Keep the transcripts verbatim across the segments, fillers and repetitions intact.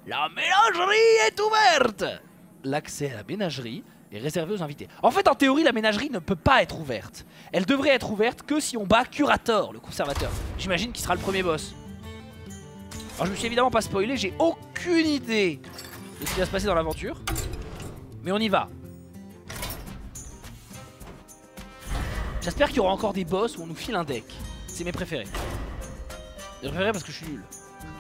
La ménagerie est ouverte. L'accès à la ménagerie est réservé aux invités. En fait, en théorie, la ménagerie ne peut pas être ouverte. Elle devrait être ouverte que si on bat Curator, le conservateur. J'imagine qu'il sera le premier boss. Alors je me suis évidemment pas spoilé, j'ai aucune idée de ce qui va se passer dans l'aventure. Mais on y va. J'espère qu'il y aura encore des boss où on nous file un deck. C'est mes préférés. Mes préférés parce que je suis nul.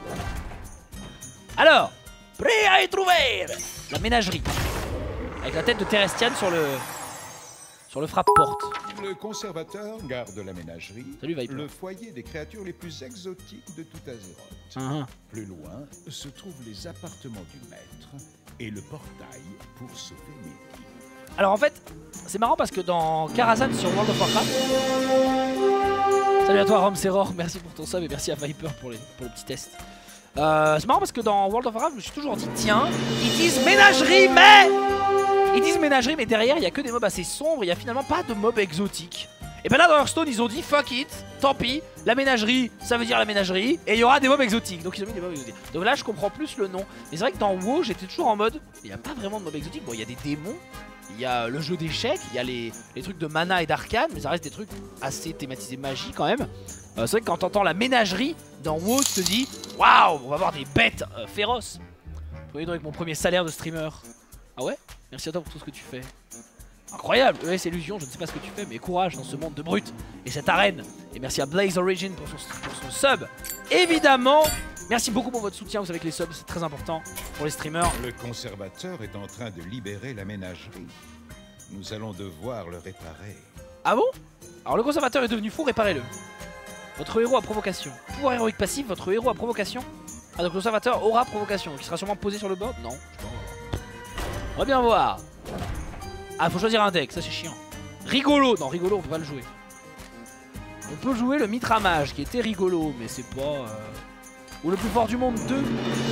Alors, prêt à être ouvert. La ménagerie. Avec la tête de Terestian sur le sur le frappe-porte. Le conservateur garde la ménagerie. Salut Viper. Le foyer des créatures les plus exotiques de tout Azeroth. Uh-huh. Plus loin se trouvent les appartements du maître et le portail pour sauver Mehdi. Alors en fait, c'est marrant parce que dans Karazhan sur World of Warcraft. Salut à toi Rom Seror, merci pour ton sub et merci à Viper pour, les, pour le petit test. Euh, c'est marrant parce que dans World of Warcraft, je me suis toujours dit, tiens, ils disent ménagerie, mais ils disent ménagerie, mais derrière, il n'y a que des mobs assez sombres, il n'y a finalement pas de mobs exotiques. Et ben là, dans Hearthstone, ils ont dit, fuck it, tant pis, la ménagerie, ça veut dire la ménagerie, et il y aura des mobs exotiques. Donc ils ont mis des mobs exotiques. Donc là, je comprends plus le nom. Mais c'est vrai que dans WoW, j'étais toujours en mode, il n'y a pas vraiment de mobs exotiques. Bon, il y a des démons, il y a le jeu d'échecs, il y a les, les trucs de mana et d'arcane, mais ça reste des trucs assez thématisés magie quand même. Euh, c'est vrai que quand t'entends la ménagerie dans WoW, tu te dis waouh, on va avoir des bêtes euh, féroces. Premier don avec mon premier salaire de streamer. Ah ouais? Merci à toi pour tout ce que tu fais. Incroyable. E S Illusion, je ne sais pas ce que tu fais, mais courage dans ce monde de brutes et cette arène. Et merci à Blaze Origin pour son, pour son sub. Évidemment, merci beaucoup pour votre soutien. Vous savez que les subs c'est très important pour les streamers. Le conservateur est en train de libérer la ménagerie. Nous allons devoir le réparer. Ah bon? Alors le conservateur est devenu fou, réparez-le. Votre héros a provocation. Pouvoir héroïque passif, votre héros a provocation. Ah donc le conservateur aura provocation. Donc il sera sûrement posé sur le board? Non, je sais pas. On va bien voir. Ah, faut choisir un deck, ça c'est chiant. Rigolo, non rigolo on peut pas le jouer. On peut jouer le Mitra Mage qui était rigolo, mais c'est pas... Euh... Ou le plus fort du monde deux.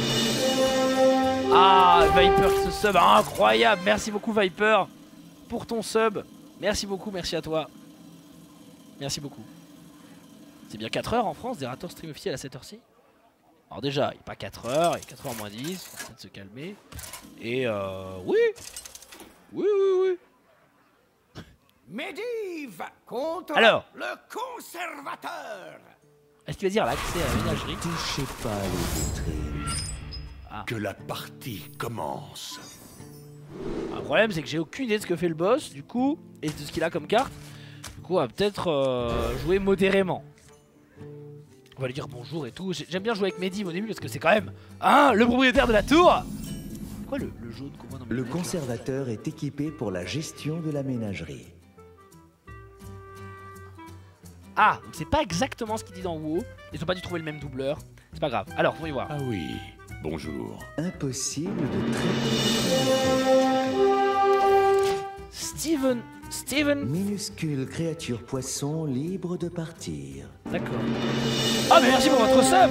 Ah, Viper qui se sub, incroyable. Merci beaucoup Viper pour ton sub. Merci beaucoup, merci à toi. Merci beaucoup. C'est bien quatre heures en France, Zerator stream officiel à cette heure-ci. Alors déjà, il n'est pas quatre heures, il est quatre heures moins dix, faut peut-être se calmer. Et euh... oui. Oui, oui, oui. Medivh contre Alors, le conservateur. est-ce qu'il va dire l'accès à la ménagerie? Touchez pas les vitrines. Ah. Que la partie commence. Le problème c'est que j'ai aucune idée de ce que fait le boss, du coup, et de ce qu'il a comme carte. Du coup, on va peut-être euh, jouer modérément. On va lui dire bonjour et tout. J'aime bien jouer avec Medivh au début parce que c'est quand même hein, le propriétaire de la tour. C'est quoi le, le jaune qu'on voit dans Le deck, conservateur là est équipé pour la gestion de la ménagerie. Ah, donc c'est pas exactement ce qu'il dit dans WoW. Ils ont pas dû trouver le même doubleur. C'est pas grave. Alors, on va y voir. Ah oui, bonjour. Impossible de traiter. Steven. Steven. Minuscule créature poisson libre de partir. D'accord. Ah, mais merci pour votre sub.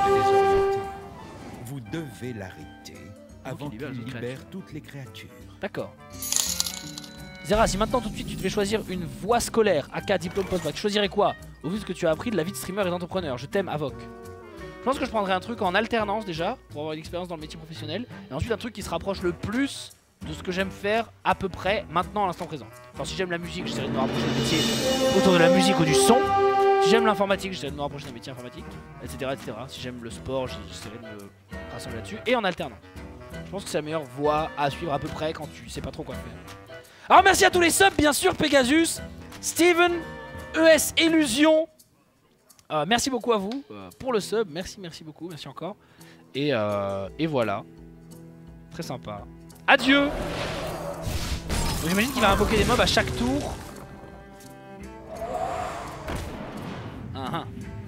Vous devez l'arrêter avant qu'il libère qu'il les autres libère toutes les créatures. D'accord. Zera, si maintenant tout de suite tu devais choisir une voie scolaire, aka diplôme post-bac, tu choisirais quoi? Au vu de ce que tu as appris de la vie de streamer et d'entrepreneur. Je t'aime, Avoc. Je pense que je prendrais un truc en alternance déjà, pour avoir une expérience dans le métier professionnel. Et ensuite un truc qui se rapproche le plus de ce que j'aime faire à peu près maintenant à l'instant présent. Enfin, si j'aime la musique, j'essaierai de me rapprocher d'un métier autour de la musique ou du son. Si j'aime l'informatique, j'essaierai de me rapprocher d'un métier informatique, et cetera et cetera. Si j'aime le sport, j'essaierai de me rassembler là-dessus. Et en alternance. Je pense que c'est la meilleure voie à suivre à peu près quand tu sais pas trop quoi faire. Alors merci à tous les subs, bien sûr, Pegasus, Steven, E S Illusion. Euh, merci beaucoup à vous euh, pour le sub. Merci, merci beaucoup, merci encore. Et, euh, et voilà. Très sympa. Adieu. J'imagine qu'il va invoquer des mobs à chaque tour. Uh -huh.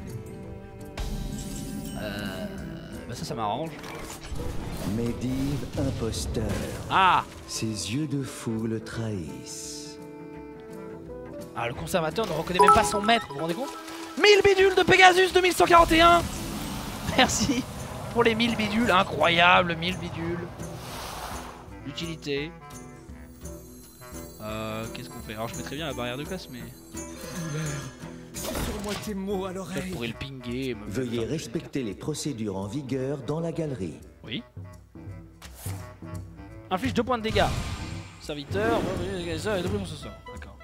euh, bah ça, ça m'arrange. Medivh imposteur. Ah. Ses yeux de fou le trahissent. Ah, le conservateur ne reconnaît même pas son maître, vous vous rendez compte? mille bidules de Pegasus deux mille cent quarante et un. Merci pour les mille bidules, incroyable, mille bidules. L'utilité. Euh, qu'est-ce qu'on fait? Alors je mettrais bien la barrière de classe, mais... Sur-moi tes mots à Peut-être l'oreille. pourrait le pinguer. Me Veuillez faire respecter les procédures en vigueur dans la galerie. Oui. Inflige deux points de dégâts. Serviteur, deux points ce sort. D'accord.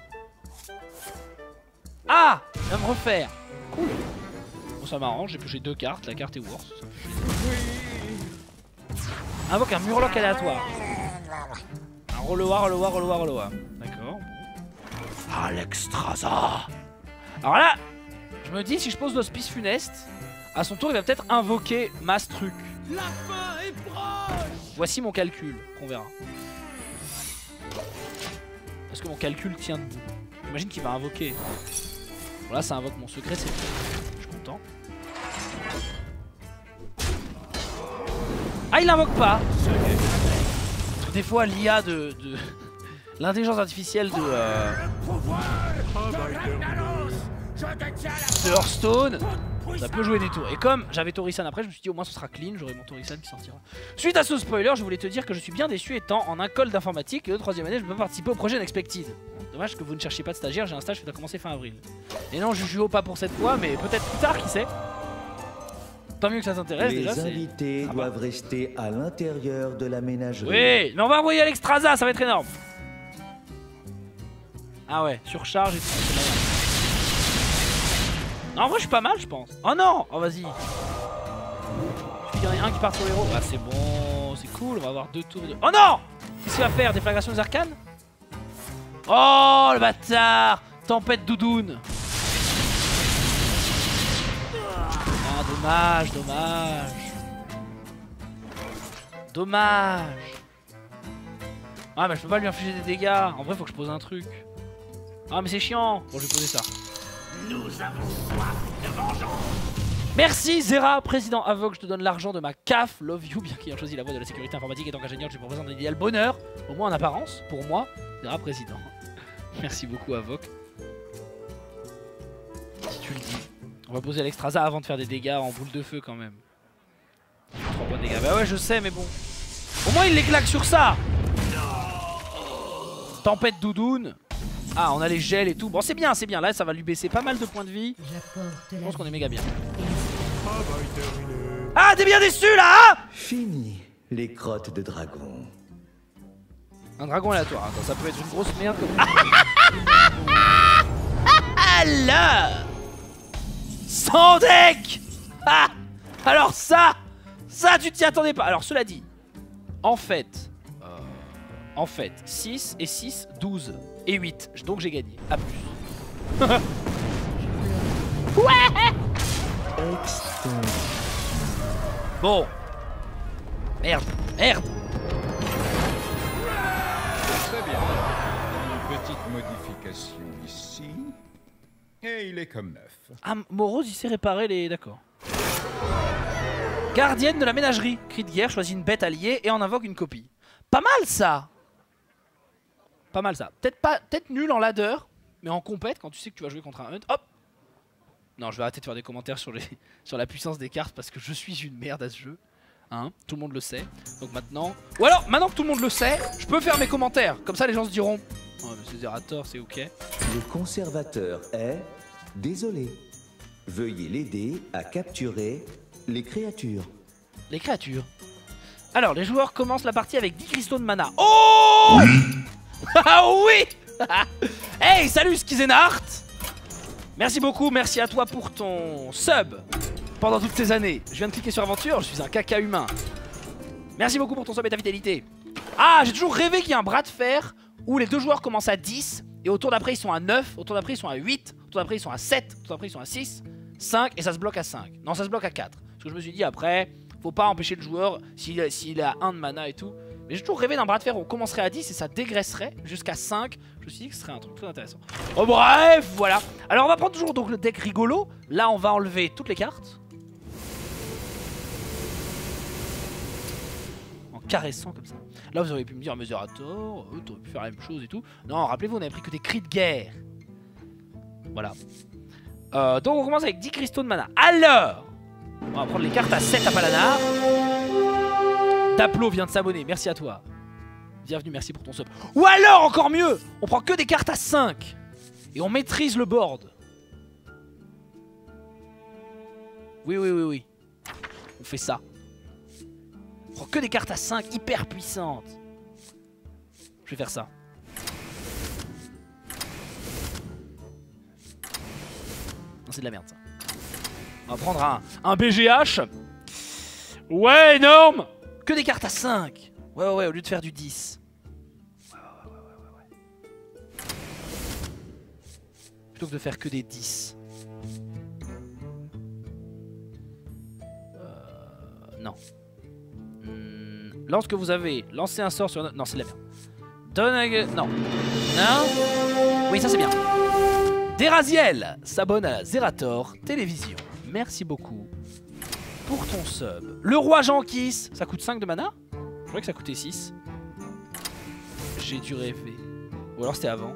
Ah, il va me refaire. Cool. Bon, ça m'arrange, j'ai pioché deux cartes, la carte est worse. Ça me fait plaisir. Invoque un murloc aléatoire. Un reloa, reloa, reloa, reloa. D'accord. Alexstrasza. Alors là, je me dis si je pose l'hospice funeste, à son tour il va peut-être invoquer Mass Truc. La fin est proche. Voici mon calcul, qu'on verra. Est-ce que mon calcul tient debout? J'imagine qu'il va invoquer. Bon là ça invoque mon secret, c'est bon. Je suis content. Ah il l'invoque pas. Parce que des fois l'I A de... de... l'intelligence artificielle de... Euh... de Hearthstone, ça peut jouer des tours. Et comme j'avais Torisan après, je me suis dit au moins ce sera clean, j'aurai mon Torisan qui sortira. Suite à ce spoiler, je voulais te dire que je suis bien déçu étant en école d'informatique et de troisième année, je peux participer au projet Unexpected. Dommage que vous ne cherchiez pas de stagiaire, j'ai un stage qui va commencer fin avril. Et non, Jujuo pas pour cette fois, mais peut-être plus tard, qui sait. Tant mieux que ça t'intéresse déjà. Les invités ah bah. doivent rester à l'intérieur de la ménagerie. Oui, mais on va envoyer Alexstrasza, ça va être énorme. Ah ouais, surcharge et tout. Non, en vrai, je suis pas mal, je pense. Oh non. Oh, vas-y. Il y en a un qui part sur l'héros. Ah, c'est bon, c'est cool. On va avoir deux tours de... Oh non. Qu'est-ce qu'il va faire? Déflagration des arcanes? Oh, le bâtard. Tempête doudoune. Ah, dommage, dommage. Dommage. Ah, mais je peux pas lui infliger des dégâts. En vrai, faut que je pose un truc. Ah, mais c'est chiant. Bon, je vais poser ça. Nous avons soif de vengeance. Merci Zera, président Avoc, je te donne l'argent de ma C A F, love you, bien qu'il ait choisi la voie de la sécurité informatique et tant qu'ingénieur, je lui représente un idéal bonheur, au moins en apparence, pour moi, Zera, président. Merci beaucoup Avoc. Si tu le dis. On va poser Alexstrasza avant de faire des dégâts en boule de feu quand même. trois points de dégâts, bah ouais je sais mais bon. Au moins il les claque sur ça. Tempête doudoune. Ah, on a les gels et tout. Bon, c'est bien, c'est bien. Là, ça va lui baisser pas mal de points de vie. Je pense qu'on est méga bien. Ah, t'es bien déçu là, hein? Fini les crottes de dragon. Un dragon aléatoire. Attends, ça peut être une grosse merde comme... Alors sans deck. Ah. Alors ça, ça, tu t'y attendais pas. Alors, cela dit, en fait... En fait, six et six, douze. Et huit, donc j'ai gagné, à plus. Ouais. Bon. Merde, merde. Très bien. Une petite modification ici. Et il est comme neuf. Ah, Moros, il s'est réparé les... D'accord. Gardienne de la ménagerie. Cri de guerre, choisit une bête alliée et en invoque une copie. Pas mal ça. Pas mal ça. Peut-être pas, peut-être nul en ladder, mais en compète, quand tu sais que tu vas jouer contre un hunt, hop. Non, je vais arrêter de faire des commentaires sur, les, sur la puissance des cartes parce que je suis une merde à ce jeu. Hein, tout le monde le sait. Donc maintenant... Ou alors, maintenant que tout le monde le sait, je peux faire mes commentaires. Comme ça, les gens se diront... Oh, monsieur Zerator, c'est ok. Le conservateur est... Désolé. Veuillez l'aider à capturer les créatures. Les créatures. Alors, les joueurs commencent la partie avec dix cristaux de mana. Oh! Ah oui. Hey, salut Skizenart. Merci beaucoup, merci à toi pour ton sub pendant toutes ces années. Je viens de cliquer sur aventure, je suis un caca humain. Merci beaucoup pour ton sub et ta fidélité. Ah, j'ai toujours rêvé qu'il y ait un bras de fer où les deux joueurs commencent à dix et au tour d'après ils sont à neuf, au tour d'après ils sont à huit, au tour d'après ils sont à sept, au tour d'après ils sont à six, cinq et ça se bloque à cinq. Non, ça se bloque à quatre. Parce que je me suis dit après, faut pas empêcher le joueur s'il s'il a un de mana et tout. Mais j'ai toujours rêvé d'un bras de fer où on commencerait à dix et ça dégraisserait jusqu'à cinq. Je me suis dit que ce serait un truc très intéressant. Oh bref, voilà. Alors on va prendre toujours donc le deck rigolo. Là on va enlever toutes les cartes. En caressant comme ça. Là vous auriez pu me dire, mais Zerator, euh, t'aurais pu faire la même chose et tout. Non, rappelez-vous, on avait pris que des cris de guerre. Voilà. Euh, donc on commence avec dix cristaux de mana. Alors, on va prendre les cartes à sept à Palanar. Daplo vient de s'abonner, merci à toi. Bienvenue, merci pour ton sub. Ou alors, encore mieux, on prend que des cartes à cinq. Et on maîtrise le board. Oui, oui, oui, oui. On fait ça. On prend que des cartes à cinq hyper puissantes. Je vais faire ça. Non, c'est de la merde ça. On va prendre un, un B G H. Ouais, énorme. Que des cartes à cinq. Ouais, ouais, ouais, au lieu de faire du dix. Ouais, ouais, ouais, ouais, ouais. Plutôt que de faire que des dix. Euh, non. Hmm, lorsque vous avez lancé un sort sur... No non, c'est de la merde. Donne un... Non. Non. Oui, ça c'est bien. Deraziel s'abonne à la Zerator Télévision. Merci beaucoup pour ton sub. Le roi Jean-Kiss, ça coûte cinq de mana? Je croyais que ça coûtait six. J'ai dû rêver. Ou alors c'était avant.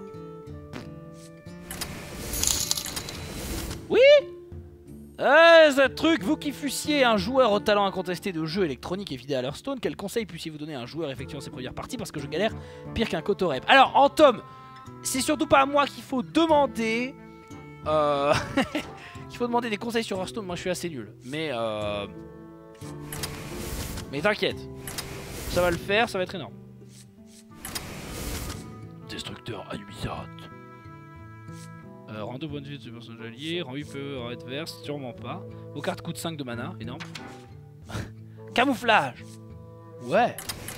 Oui. Eh, ce truc, vous qui fussiez un joueur au talent incontesté de jeux électroniques et vidéo à Hearthstone, quel conseil puissiez-vous donner à un joueur effectuant ses premières parties parce que je galère pire qu'un cotorep? Alors, en tome, c'est surtout pas à moi qu'il faut demander... Euh... qu'il faut demander des conseils sur Hearthstone, moi je suis assez nul. Mais euh... Mais t'inquiète. Ça va le faire, ça va être énorme. Destructeur anuisate. Euh, rend deux points de vie de ce personnage allié, rend huit peu adverse, sûrement pas. Vos cartes coûtent cinq de mana, énorme. Camouflage. Ouais.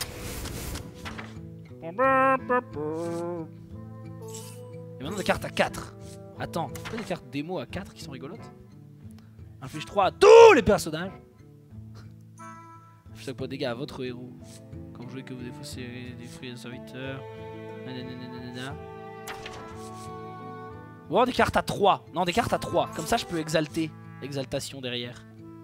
Et maintenant des cartes à quatre. Attends, pourquoi des cartes démo à quatre qui sont rigolotes? Inflige trois à tous les personnages. Inflige cinq points de dégâts à votre héros. Quand vous jouez que vous défaussez des fruits de serviteurs. Nanana. Ou alors des cartes à trois. Non, des cartes à trois. Comme ça, je peux exalter. Exaltation derrière.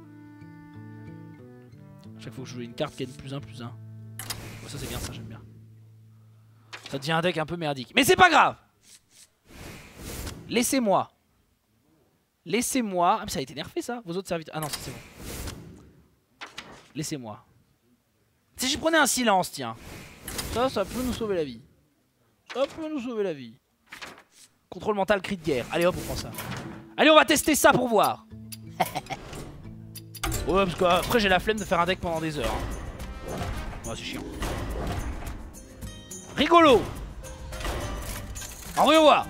Chaque fois que je joue une carte qui gagne plus un, plus un. Oh, ça, c'est bien, ça, j'aime bien. Ça devient un deck un peu merdique. Mais c'est pas grave! Laissez-moi. Laissez-moi. Ah, mais ça a été nerfé, ça. Vos autres serviteurs. Ah non, c'est bon. Laissez-moi. Si je prenais un silence, tiens. Ça, ça peut nous sauver la vie. Ça peut nous sauver la vie. Contrôle mental, cri de guerre. Allez hop, on prend ça. Allez, on va tester ça pour voir. Ouais, parce qu'après j'ai la flemme de faire un deck pendant des heures. Ouais, c'est chiant. Rigolo. Au revoir.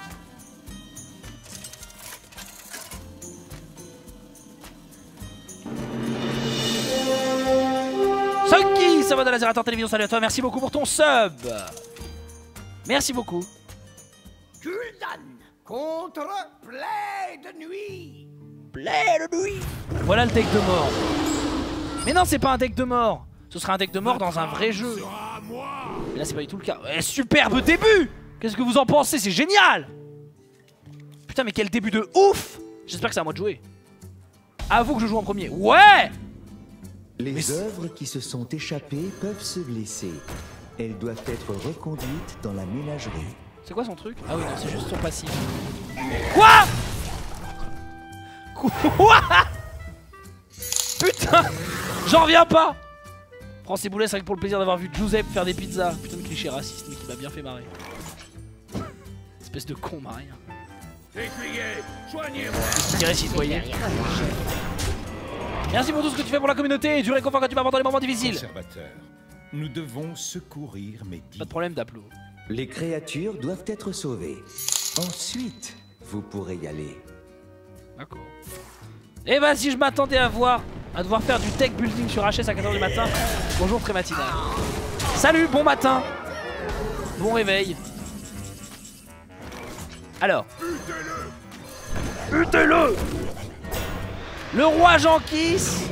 Sunky, ça va dans la Zerator Télévision, salut à toi, merci beaucoup pour ton sub. Merci beaucoup. Gul'dan contre Plaie de Nuit. Plaie de Nuit. Voilà le deck de mort. Mais non, c'est pas un deck de mort. Ce sera un deck de mort dans un vrai jeu. Mais là, c'est pas du tout le cas. Eh, superbe début. Qu'est-ce que vous en pensez? C'est génial. Putain, mais quel début de ouf. J'espère que c'est à moi de jouer. Avoue que je joue en premier. Ouais. Les Mais œuvres qui se sont échappées peuvent se blesser. Elles doivent être reconduites dans la ménagerie. C'est quoi son truc? Ah oui, non, c'est juste son passif. Quoi? Quoi? Putain, j'en reviens pas. Prends ces boulets, c'est vrai que pour le plaisir d'avoir vu Giuseppe faire des pizzas. Putain de cliché raciste, mais qui m'a bien fait marrer. Espèce de con, Marie. Écuyer, soignez-moi. Je dirais citoyen. Merci pour tout ce que tu fais pour la communauté et du réconfort quand tu m'apportes dans les moments difficiles. Conservateur, nous devons secourir mes Pas de problème, Daplo. Les créatures doivent être sauvées. Ensuite, vous pourrez y aller. D'accord. Et bah si je m'attendais à voir, à devoir faire du tech building sur H S à quatre heures du matin. Bonjour très matinal. Salut, bon matin. Bon réveil. Alors. Butez-le. Le roi Jean-Kiss.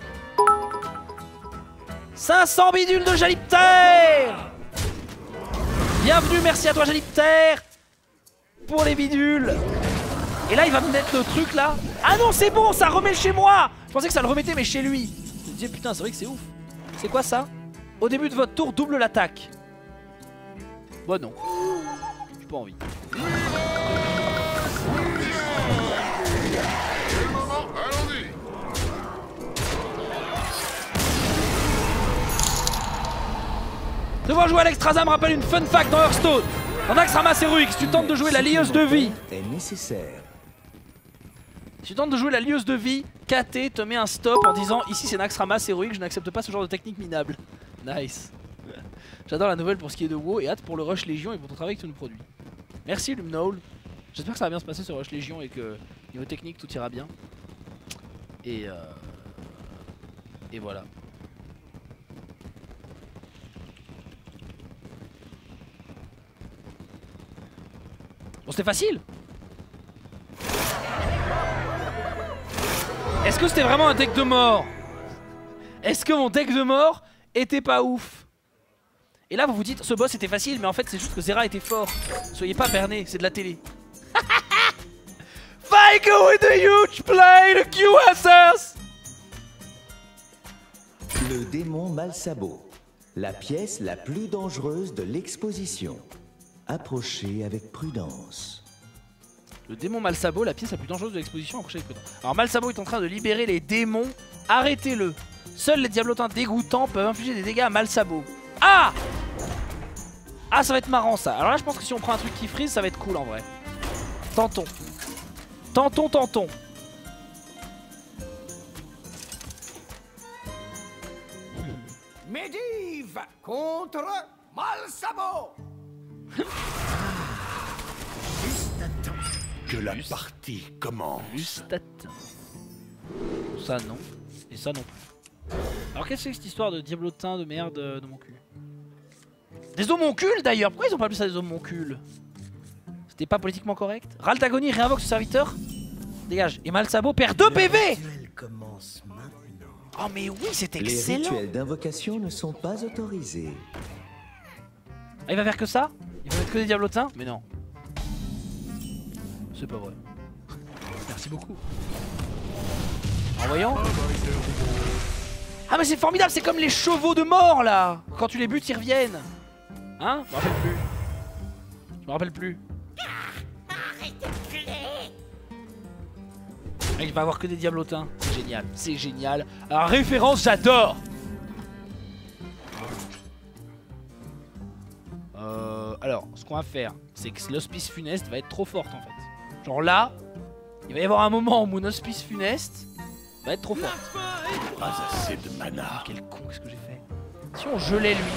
cinq cents bidules de Jalipter. Bienvenue, merci à toi Jalipter pour les bidules. Et là il va me mettre le truc là. Ah non c'est bon, ça remet chez moi. Je pensais que ça le remettait mais chez lui. Je me disais putain c'est vrai que c'est ouf. C'est quoi ça? Au début de votre tour double l'attaque. Bon non. J'ai pas envie. Devoir jouer à l'Extrasa me rappelle une fun fact dans Hearthstone. Dans Naxxramas Heroic, si tu tentes de jouer la lieuse de vie. Est nécessaire. Si tu tentes de jouer la lieuse de vie, K T te met un stop en disant ici c'est Naxxramas Heroic, je n'accepte pas ce genre de technique minable. Nice. J'adore la nouvelle pour ce qui est de WoW et hâte pour le Rush Légion et pour ton travail que tu nous produis. Merci Lumnol. J'espère que ça va bien se passer sur Rush Légion et que niveau technique tout ira bien. Et euh... Et voilà. Bon, c'était facile. Est-ce que c'était vraiment un deck de mort? Est-ce que mon deck de mort était pas ouf? Et là vous vous dites ce boss était facile, mais en fait c'est juste que Zera était fort. Soyez pas bernés, c'est de la télé. Vigo with a huge play, the Q S S. Le démon Malsabo, la pièce la plus dangereuse de l'exposition. Approchez avec prudence. Le démon Malsabo, la pièce la plus dangereuse de l'exposition, approchez avec prudence. Alors Malsabo est en train de libérer les démons, arrêtez-le. Seuls les diablotins dégoûtants peuvent infliger des dégâts à Malsabo. Ah! Ah, ça va être marrant ça. Alors là je pense que si on prend un truc qui freeze, ça va être cool en vrai. Tentons. Tentons, tentons. Medivh contre Malsabo. Juste attends que la Juste. partie commence. Juste attends. Ça non. Et ça non plus. Alors qu'est-ce que c'est cette histoire de diablotin de merde de mon cul? Des homoncules d'ailleurs. Pourquoi ils ont pas appelé ça des homoncules? C'était pas politiquement correct. Raltagoni réinvoque ce serviteur. Dégage. Et Malsabo perd deux P V. Commence maintenant. Oh mais oui, c'est Les excellent. rituels d'invocation ne sont pas autorisés. Ah, il va faire que ça? Il va mettre que des diablotins? Mais non. C'est pas vrai. Merci beaucoup. En voyant. Ah mais c'est formidable, c'est comme les chevaux de mort là. Quand tu les butes ils reviennent. Hein? Je me rappelle plus. Je me rappelle plus. Mec, il va avoir que des diablotins. C'est génial, c'est génial. Alors référence, j'adore. Euh, alors, ce qu'on va faire, c'est que l'hospice funeste va être trop forte en fait. Genre là, il va y avoir un moment où mon hospice funeste va être trop forte. Pas assez de mana. Quel con, qu'est-ce que j'ai fait? Si on gelait lui.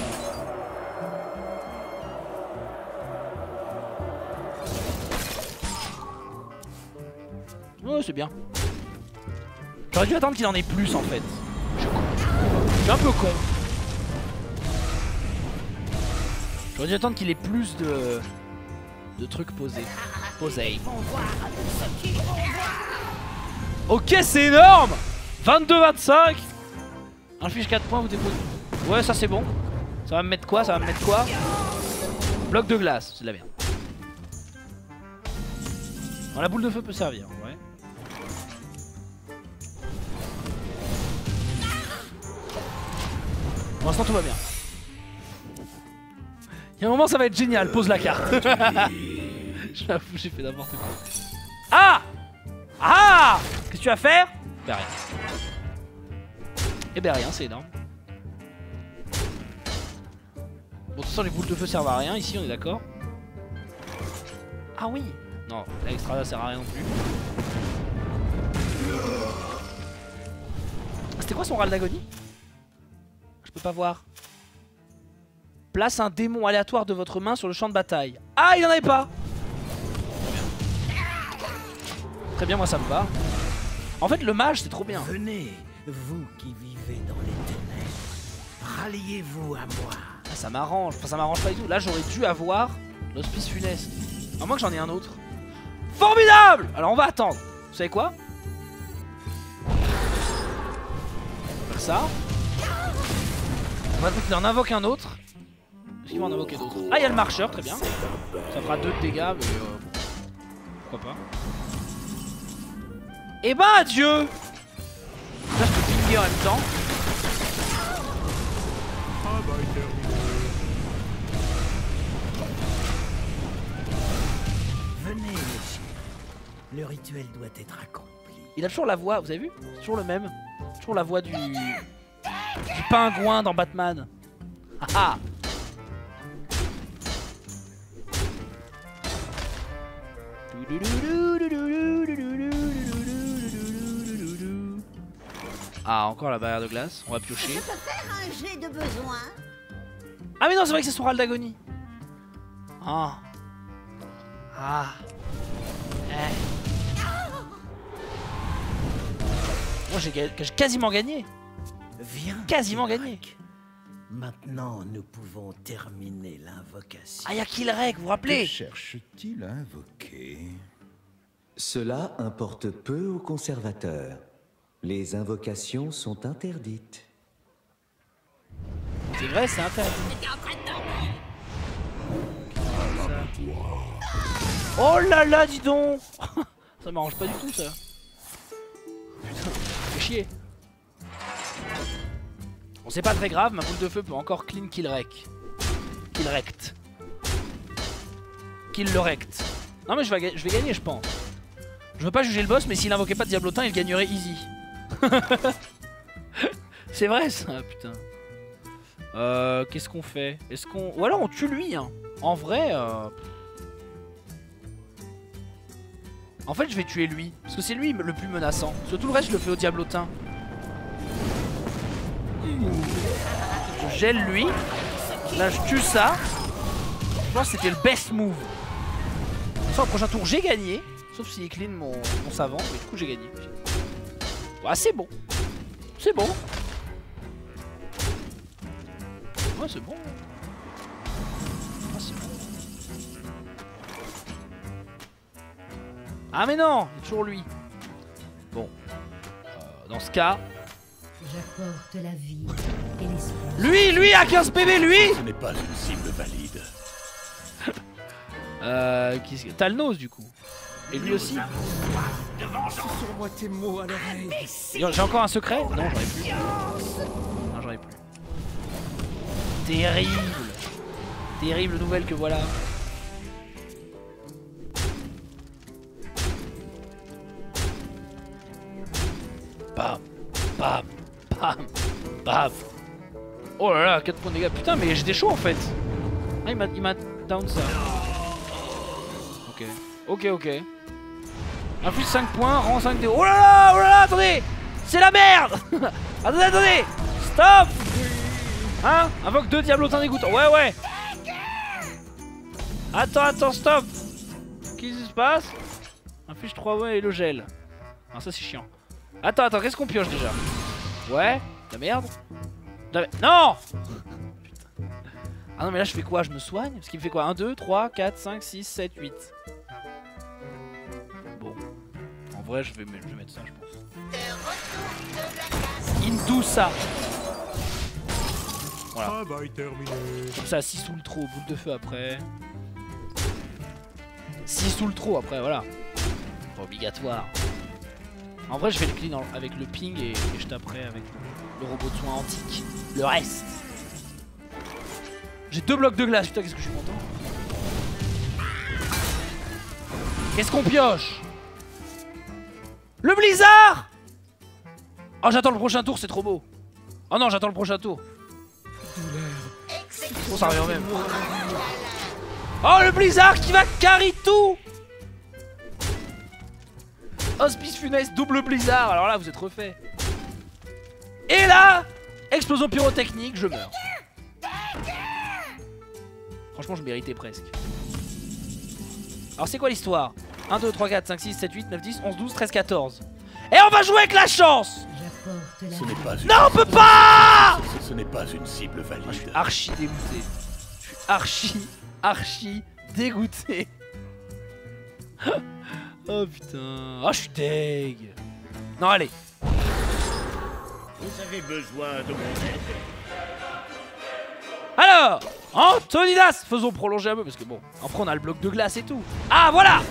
Ouais, c'est bien. J'aurais dû attendre qu'il en ait plus en fait. Je suis con. Je suis un peu con. J'aurais dû attendre qu'il ait plus de de trucs posés. Posés. Ok, c'est énorme. Vingt-deux vingt-cinq. Un fiche quatre points, vous déposez. Ouais, ça c'est bon. Ça va me mettre quoi? Ça va me mettre quoi? Bloc de glace, c'est de la merde. Bon, la boule de feu peut servir, ouais. Pour l'instant tout va bien. Il y a un moment ça va être génial, pose la carte. J'avoue, j'ai fait n'importe quoi. Ah! Ah! Qu'est-ce que tu vas faire? Bah rien. Eh ben rien, c'est énorme. Bon, de toute façon les boules de feu servent à rien ici, on est d'accord. Ah oui. Non, l'extra ça sert à rien non plus. C'était quoi son râle d'agonie? Je peux pas voir. Place un démon aléatoire de votre main sur le champ de bataille. Ah, il en avait pas. Très bien, moi ça me va. En fait le mage c'est trop bien. Venez, vous qui vivez dans les ténèbres, ralliez-vous à moi. Ah, ça m'arrange, enfin ça m'arrange pas du tout. Là j'aurais dû avoir l'hospice funeste. À moins que j'en ai un autre. Formidable! Alors on va attendre. Vous savez quoi? On va faire ça. On va attendre qu'il en invoque un autre. Est-ce qu'il va en invoquer d'autres? Ah, il y a le marcheur, très bien. Ça fera deux de dégâts, mais euh, bon. Pourquoi pas. Et bah adieu! Là je peux pinguer en même temps. Venez, messieurs. Le rituel doit être accompli. Il a toujours la voix, vous avez vu? C'est toujours le même. Toujours la voix du... du pingouin dans Batman. Ah ah! Ah, encore la barrière de glace. On va piocher. Je peux faire un jet de besoin. Ah mais non, c'est vrai que c'est son râle d'agonie. Ah. Ah. Eh. Moi j'ai quasiment gagné. Viens. Quasiment gagné. Maintenant, nous pouvons terminer l'invocation. Ah, y'a Kilrek, vous vous rappelez? Que cherche-t-il à invoquer? Cela importe peu aux conservateurs. Les invocations sont interdites. C'est vrai, c'est interdit. Oh là là, dis donc. Ça m'arrange pas du tout, ça. Putain, fait chier. Bon, c'est pas très grave, ma boule de feu peut encore clean Kilrek. Killrect. Kill le rect. Non mais je vais, je vais gagner, je pense. Je veux pas juger le boss, mais s'il invoquait pas de Diablotin, il gagnerait easy. C'est vrai ça, putain. Euh, Qu'est-ce qu'on fait? Est-ce qu'on... Ou alors on tue lui, hein. En vrai... Euh... En fait je vais tuer lui. Parce que c'est lui le plus menaçant. Parce que tout le reste je le fais au Diablotin. Je gèle lui. Là je tue ça. Je pense que c'était le best move. Ça au prochain tour j'ai gagné. Sauf s'il clean mon, mon savant. Mais du coup j'ai gagné. Ouais, c'est bon. C'est bon. Ouais c'est bon. Ah c'est bon. Ah mais non, il y a toujours lui. Bon. Euh, dans ce cas... J'apporte la vie et l'espoir. Lui, lui à quinze P V, lui. Ce n'est pas une cible valide. Euh... Talnos du coup. Et lui aussi. Sur-moi tes mots à l'oreille. J'ai encore un secret? Non, j'en ai plus. Non, j'en ai plus. Terrible. Terrible nouvelle que voilà. Bam, bam, bam, bam. Oh là là, quatre points de dégâts. Putain, mais j'étais chaud en fait. Ah, il m'a down ça. Ok, ok, ok. Inflige cinq points, rend cinq D. Oh là là, oh là là, attendez. C'est la merde. Attendez, attendez. Stop. Hein? Invoque deux Diablotins dégoûtants. Ouais, ouais. Attends, attends, stop. Qu'est-ce qui se passe? Inflige trois points et le gel. Ah, ça c'est chiant. Attends, attends, qu'est-ce qu'on pioche déjà? Ouais, la merde. La... Non. Putain. Ah non, mais là je fais quoi? Je me soigne? Parce qu'il me fait quoi? un, deux, trois, quatre, cinq, six, sept, huit. Bon. En vrai, je vais, je vais mettre ça, je pense. Into ça. Voilà. Comme ça, six sous le trou, boule de feu après. six sous le trou après, voilà. Pas obligatoire. En vrai, je vais le clean avec le ping et, et je taperai avec le robot de soins antique. Le reste. J'ai deux blocs de glace, putain, qu'est-ce que je suis content. Qu'est-ce qu'on pioche? Le blizzard. Oh, j'attends le prochain tour, c'est trop beau. Oh non, j'attends le prochain tour. Oh, ça revient même. Oh, le blizzard qui va carry tout. Hospice funeste, double blizzard. Alors là, vous êtes refait. Et là, explosion pyrotechnique, je meurs. Franchement, je méritais presque. Alors, c'est quoi l'histoire? un, deux, trois, quatre, cinq, six, sept, huit, neuf, dix, onze, douze, treize, quatorze. Et on va jouer avec la chance. J'apporte la Ce n'est pas une... Non, on peut pas. Ce, ce n'est pas une cible valide. Moi, je suis archi dégoûté. Je suis archi, archi dégoûté. Oh putain. Oh, je suis deg. Non, allez. Vous avez besoin de mon aide. Alors, Antonidas, faisons prolonger un peu parce que bon, après on a le bloc de glace et tout. Ah, voilà.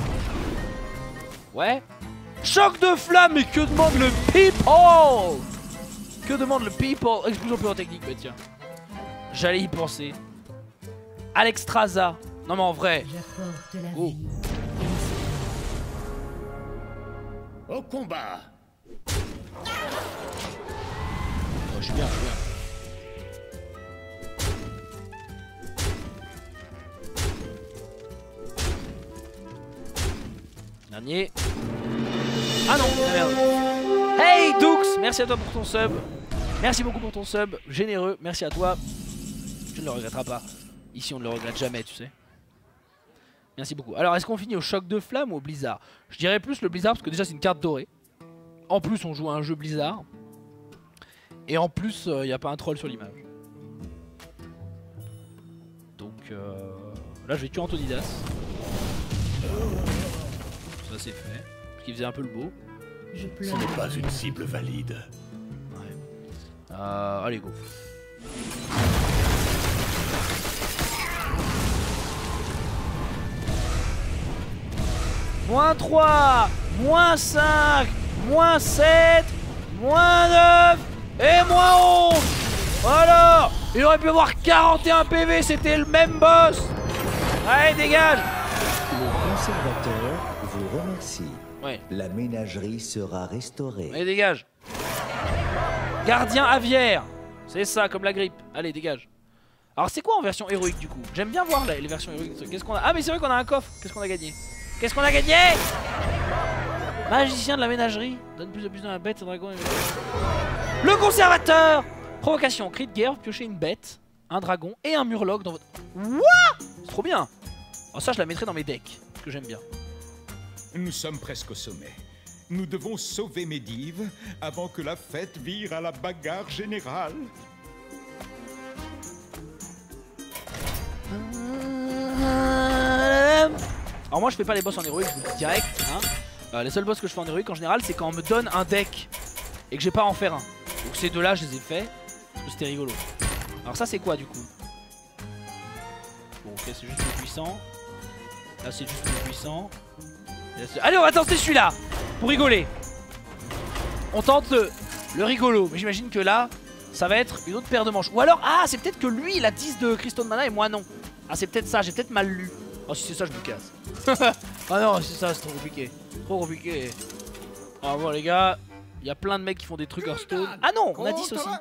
Ouais. Choc de flamme, mais que demande le people? Que demande le people? Explosion pyrotechnique, mais tiens. J'allais y penser. Alexstrasza. Non mais en vrai. J'apporte la Oh. vie. Au combat. Oh, je suis bien, je suis bien. Dernier. Ah non, la merde. Hey Dux, merci à toi pour ton sub. Merci beaucoup pour ton sub, généreux, merci à toi. Tu ne le regretteras pas. Ici on ne le regrette jamais, tu sais. Merci beaucoup. Alors est-ce qu'on finit au choc de flamme ou au blizzard? Je dirais plus le blizzard parce que déjà c'est une carte dorée. En plus on joue à un jeu blizzard. Et en plus il euh, n'y a pas un troll sur l'image. Donc euh, là je vais tuer Antonidas. Ça c'est fait. Parce qu'il faisait un peu le beau. Je Ce pleure. n'est pas une cible valide. Ouais. Euh, allez go. Moins trois, moins cinq, moins sept, moins neuf et moins onze. Voilà. Il aurait pu avoir quarante et un P V, c'était le même boss. Allez, dégage. Le conservateur vous remercie. Ouais. La ménagerie sera restaurée. Allez, dégage. Gardien aviaire. C'est ça, comme la grippe. Allez, dégage. Alors, c'est quoi en version héroïque du coup? J'aime bien voir là, les versions héroïques. Qu'est-ce qu'on a? Ah, mais c'est vrai qu'on a un coffre. Qu'est-ce qu'on a gagné? Qu'est-ce qu'on a gagné? Magicien de la ménagerie. Donne plus de plus dans la bête, un dragon. Et... Le conservateur. Provocation, cri de guerre, piochez une bête, un dragon et un murloc dans votre... What? C'est trop bien. Oh, ça, je la mettrai dans mes decks, parce que j'aime bien. Nous sommes presque au sommet. Nous devons sauver Medivh avant que la fête vire à la bagarre générale. Alors moi je fais pas les boss en héroïque, je vous le dis direct hein. euh, Les seuls boss que je fais en héroïque en général c'est quand on me donne un deck et que j'ai pas à en faire un. Donc ces deux là je les ai faits parce que c'était rigolo. Alors ça c'est quoi du coup? Bon ok c'est juste plus puissant. Là c'est juste plus puissant. Là, allez on va tenter celui-là pour rigoler. On tente le, le rigolo. Mais j'imagine que là ça va être une autre paire de manches. Ou alors ah c'est peut-être que lui il a dix de cristaux de mana et moi non. Ah c'est peut-être ça, j'ai peut-être mal lu. Oh si c'est ça je me casse. Ah non c'est ça, c'est trop compliqué. Trop compliqué. Ah bon les gars, il y a plein de mecs qui font des trucs Hearthstone. Ah non, on a dix aussi.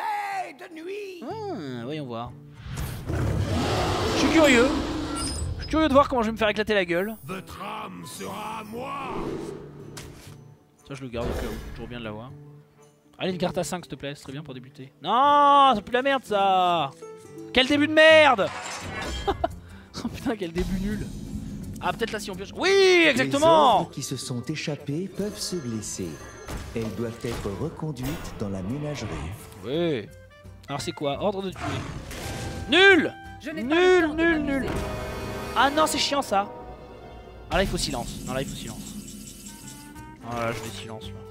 Ah, voyons voir. Je suis curieux. Je suis curieux de voir comment je vais me faire éclater la gueule. Votre âme sera à moi. Ça je le garde au cas où, toujours bien de l'avoir. Allez une carte à cinq s'il te plaît, c'est très bien pour débuter. Non, c'est plus la merde ça. Quel début de merde. Oh putain quel début nul. Ah peut-être là si on pioche. Oui exactement. Les ordres qui se sont échappés peuvent se blesser. Elles doivent être reconduites dans la ménagerie. Oui. Alors c'est quoi? Ordre de tuer. Nul. Nul, nul, nul. Ah non c'est chiant ça. Ah là il faut silence. Non là il faut silence. Ah là je vais silence là.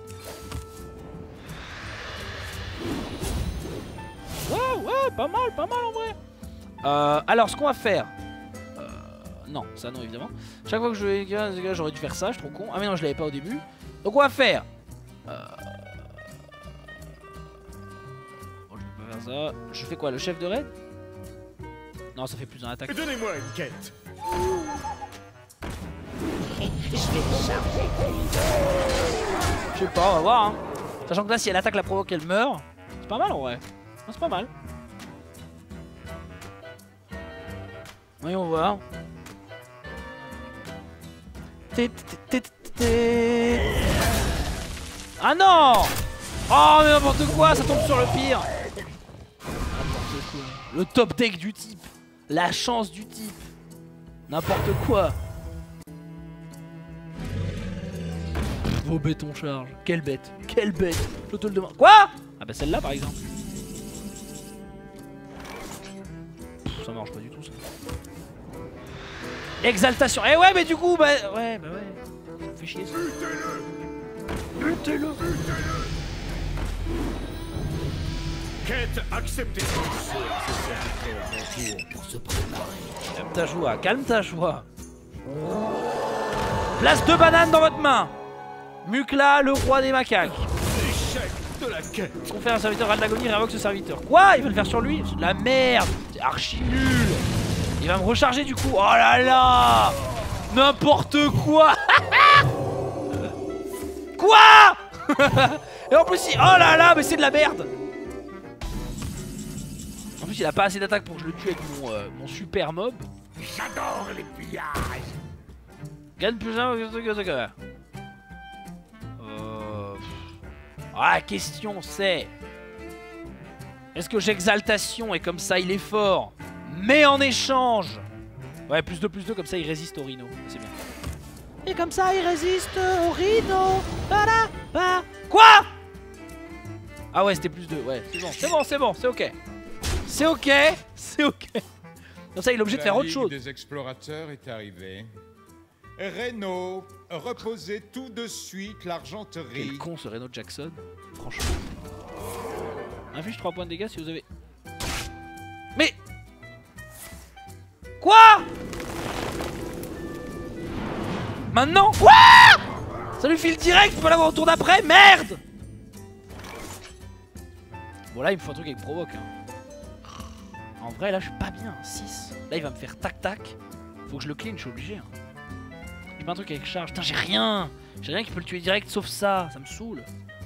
Ouais ouais pas mal, pas mal en vrai. Euh, alors ce qu'on va faire. Euh, non ça non évidemment. Chaque fois que je vais j'aurais dû faire ça, je suis trop con. Ah mais non je l'avais pas au début. Donc on va faire. Euh... Bon, je peux pas faire ça. Je fais quoi? Le chef de raid? Non ça fait plus en attaque. Donnez-moi une quête. Je sais pas, on va voir hein. Sachant que là si elle attaque la provoque elle meurt. C'est pas mal en vrai. C'est pas mal. Voyons voir. Ah non. Oh mais n'importe quoi, ça tombe sur le pire. N'importe quoi. Le top deck du type. La chance du type. N'importe quoi. Vos bêtes on charge. Quelle bête. Quelle bête. Je te le demande. Quoi? Ah bah celle-là par exemple. Pff, ça marche pas du tout ça. Exaltation. Eh ouais mais du coup bah ouais bah ouais. Ça me fait chier ça. Butez-le. Quête acceptée. Pour se préparer. Calme ta joie, calme ta joie. Place deux bananes dans votre main. Mukla, le roi des macaques. Échec de la quête. Confère un serviteur à l'agonie, réinvoque ce serviteur. Quoi? Il va le faire sur lui? C'est de la merde. C'est archi nul. Il va me recharger du coup. Oh là là. N'importe quoi. Quoi? Et en plus il... Oh là là, mais c'est de la merde. En plus il a pas assez d'attaque pour que je le tue avec mon, euh, mon super mob. J'adore les pillages. Gagne plus un que ça. Euh... Ah la question c'est... Est-ce Est-ce que j'exaltation et comme ça il est fort. Mais en échange. Ouais, plus deux, plus deux, comme ça il résiste au Rhino. C'est bien. Et comme ça il résiste au Rhino. Voilà. Bah. Quoi? Ah ouais, c'était plus deux. Ouais, c'est bon, c'est bon, c'est bon, c'est ok. C'est ok, c'est ok. Comme ça il est obligé de faire autre chose. La Ligue des explorateurs est arrivée. Reno, reposez tout de suite l'argenterie. Quel con ce Reno Jackson. Franchement. Inflige trois points de dégâts si vous avez... Mais... Quoi? Maintenant? Quoi? Ça lui file direct, tu peux l'avoir au tour d'après? Merde! Bon là il me faut un truc avec provoque hein. En vrai là je suis pas bien, six. Là il va me faire tac tac. Faut que je le clean, je suis obligé hein. J'ai pas un truc avec charge, putain j'ai rien. J'ai rien qui peut le tuer direct sauf ça, ça me saoule.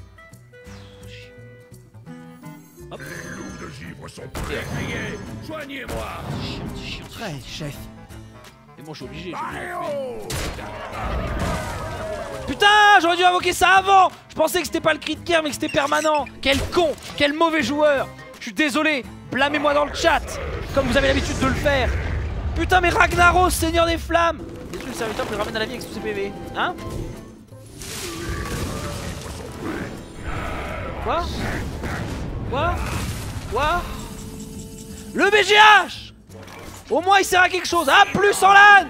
Hop. Les loups de givre sont prêts. Soignez-moi. C'est chiant, Prêt, chef. et moi je suis obligé. Putain, j'aurais dû invoquer ça avant. Je pensais que c'était pas le cri de guerre mais que c'était permanent. Quel con, quel mauvais joueur. Je suis désolé, blâmez-moi dans le chat, comme vous avez l'habitude de le faire. Putain mais Ragnaros, seigneur des flammes. Détruis le serviteur puis le ramène à la vie avec tous ses P V. Hein? Quoi? Quoi? Quoi? Le B G H! Au moins il sert à quelque chose. Ah, plus en LAN!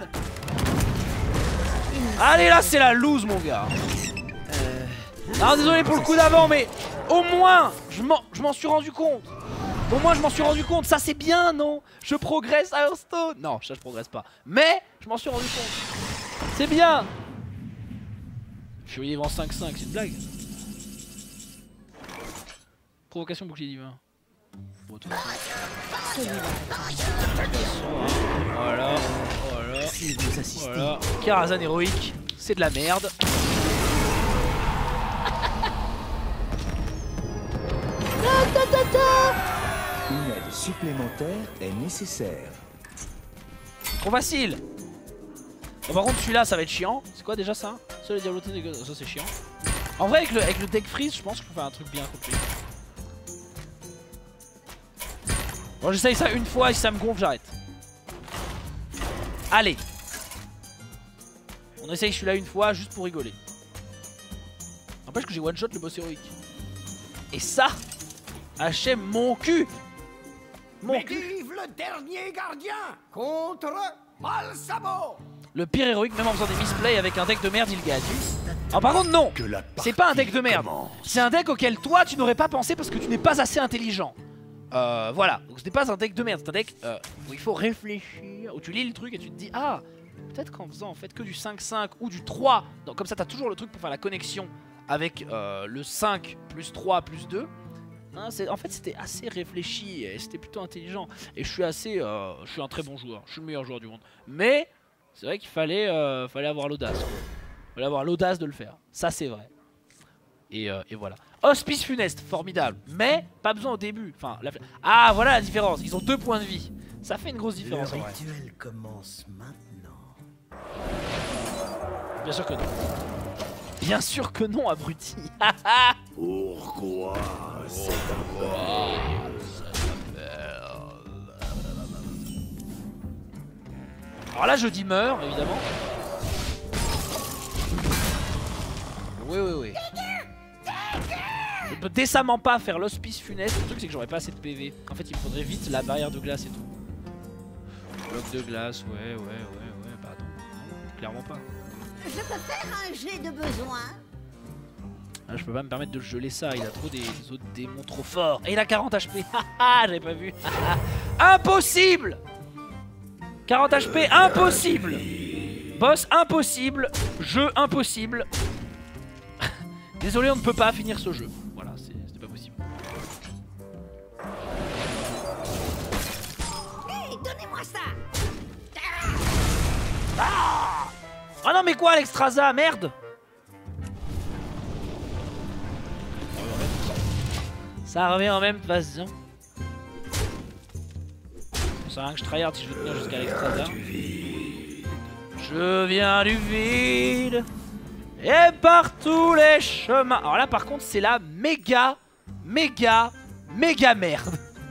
Allez, là c'est la loose mon gars. Euh... Non, désolé pour le coup d'avant, mais au moins je m'en suis rendu compte. Au moins je m'en suis rendu compte. Ça c'est bien, non? Je progresse à Hearthstone. Non, ça je progresse pas. Mais je m'en suis rendu compte. C'est bien. Furie en cinq cinq, c'est une blague. Provocation bouclier divin. Bon, tout ça. Voilà, voilà, voilà. Karazhan héroïque, c'est de la merde. Une aide supplémentaire est nécessaire. Trop facile. Bon, par contre celui-là ça va être chiant. C'est quoi déjà ça? Ça le diablotin des... Ça c'est chiant. En vrai avec le, avec le deck freeze je pense que je peux faire un truc bien contre lui. Bon j'essaye ça une fois et si ça me gonfle j'arrête. Allez. On essaye celui-là une fois juste pour rigoler. N'empêche que j'ai one shot le boss héroïque. Et ça achève mon cul. Mon cul. Vive le dernier gardien contre Malsabo. Le pire héroïque même en faisant des misplays avec un deck de merde il gagne. Alors par contre non, c'est pas un deck de merde. C'est un deck auquel toi tu n'aurais pas pensé parce que tu n'es pas assez intelligent. Euh, voilà, donc ce n'est pas un deck de merde, c'est un deck euh, où il faut réfléchir, où tu lis le truc et tu te dis ah, peut-être qu'en faisant en fait que du cinq cinq ou du trois, donc comme ça t'as toujours le truc pour faire la connexion avec euh, le cinq plus trois plus deux. Hein, en fait c'était assez réfléchi et c'était plutôt intelligent. Et je suis assez, euh, je suis un très bon joueur, je suis le meilleur joueur du monde. Mais c'est vrai qu'il fallait, euh, fallait avoir l'audace. Il fallait avoir l'audace de le faire, ça c'est vrai. Et, euh, et voilà. Hospice funeste, formidable. Mais pas besoin au début. Enfin, la... Ah, voilà la différence. Ils ont deux points de vie. Ça fait une grosse différence. Le rituel commence maintenant. Bien sûr que non. Bien sûr que non, abruti. Pourquoi c'est Alors là, je dis meurs, évidemment. Oui, oui, oui. Je peux décemment pas faire l'hospice funeste. Le truc c'est que j'aurais pas assez de P V. En fait il me faudrait vite la barrière de glace et tout. Bloc de glace, ouais, ouais, ouais, ouais, bah non, non, clairement pas. Je peux faire un jet de besoin. Ah, je peux pas me permettre de geler ça, il a trop des, des autres démons trop forts. Et il a quarante H P, haha, j'avais pas vu. Impossible. quarante H P, impossible. Boss impossible, jeu impossible. Désolé, on ne peut pas finir ce jeu. Voilà, c'était pas possible. Hé, donnez-moi ça. Ah oh non, mais quoi, l'extraza, merde. Ça revient en même façon. Ça sert à rien que je tryhard si je veux tenir jusqu'à l'extraza. Je viens du vide. Et par tous les chemins. Alors là par contre c'est la méga, méga, méga merde.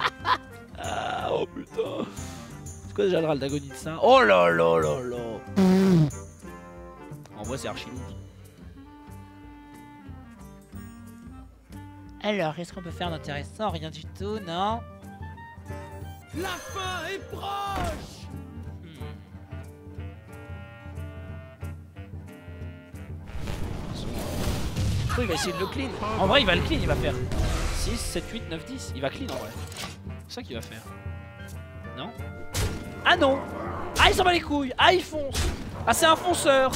quoi déjà le Raldagonite ça? Oh là là là là. En vrai c'est archi loose. Alors, qu'est-ce qu'on peut faire d'intéressant? Rien du tout, non? La fin est proche. Je crois qu'il va essayer de le clean. En vrai, il va le clean, il va faire six, sept, huit, neuf, dix. Il va clean en vrai. C'est ça qu'il va faire. Non? Ah non! Ah, il s'en bat les couilles! Ah, il fonce! Ah, c'est un fonceur!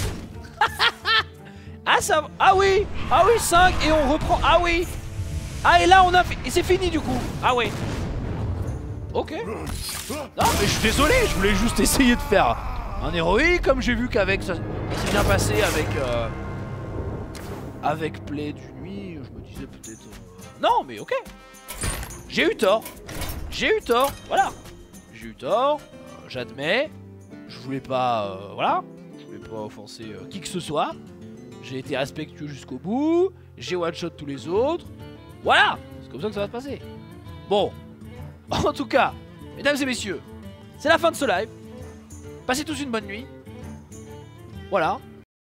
Ah, ça. Ah oui! Ah oui, cinq et on reprend. Ah oui! Ah, et là, on a fait. Et c'est fini du coup! Ah oui! Ok. Non, mais je suis désolé, je voulais juste essayer de faire un héroïque comme j'ai vu qu'avec ça s'est bien passé avec. Euh... Avec Play du nuit, je me disais peut-être... Euh... Non, mais ok. J'ai eu tort. J'ai eu tort, voilà. J'ai eu tort, euh, j'admets. Je voulais pas... Euh, voilà. Je voulais pas offenser euh, qui que ce soit. J'ai été respectueux jusqu'au bout. J'ai one-shot tous les autres. Voilà. C'est comme ça que ça va se passer. Bon. En tout cas, mesdames et messieurs, c'est la fin de ce live. Passez tous une bonne nuit. Voilà.